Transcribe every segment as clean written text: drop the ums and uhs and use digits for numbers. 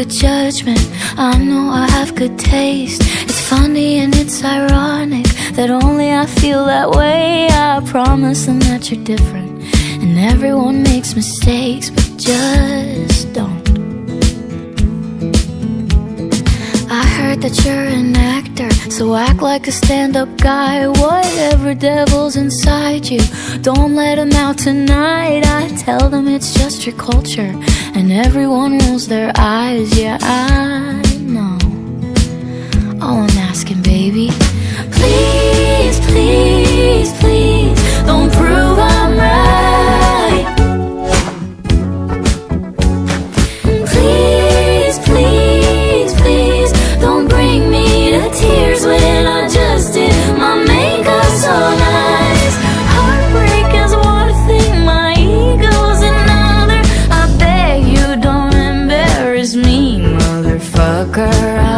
good judgment, I know I have good taste. It's funny and it's ironic that only I feel that way. I promise them that you're different, and everyone makes mistakes, but just don't. I heard that you're an actor, so act like a stand-up guy. Whatever devil's inside you, don't let him out tonight. I tell them it's just your culture, and everyone rolls their eyes. Yeah, I know. All I'm asking, baby, please, please, please, don't prove I'm right. Please, please, please, don't bring me to tears when I just did my makeup so nice. Heartbreak is one thing, my ego's another. I beg you don't embarrass me, motherfucker.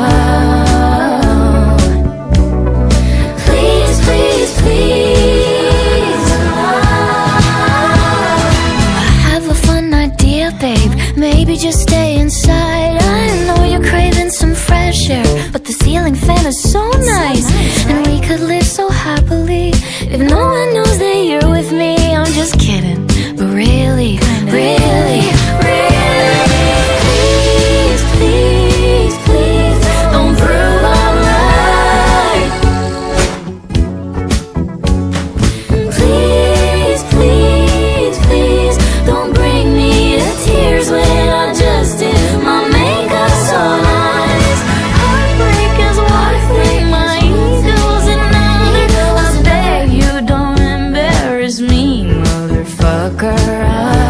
Please, please, please. I have a fun idea, babe. Maybe just stay inside. I know you're craving some fresh air, but the ceiling fan is so nice, and we could live so happily if no one knows that you're with me. I'm just kidding, but really, really, really, please, please, please, don't prove I'm right. Please, please, please, don't bring me to tears when I just did my makeup so nice. Heartbreak is one thing, my ego's another. I beg you don't embarrass me, motherfucker.